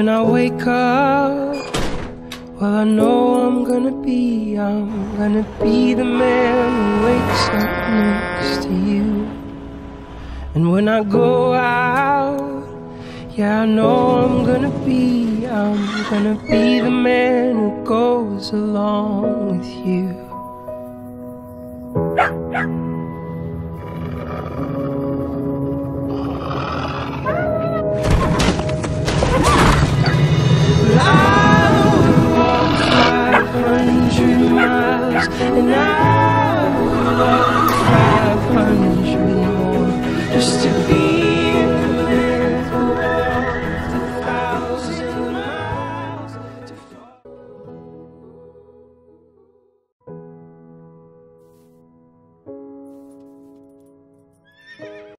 when I wake up, well, I know I'm gonna be the man who wakes up next to you. And when I go out, yeah, I know I'm gonna be the man who goes along with you.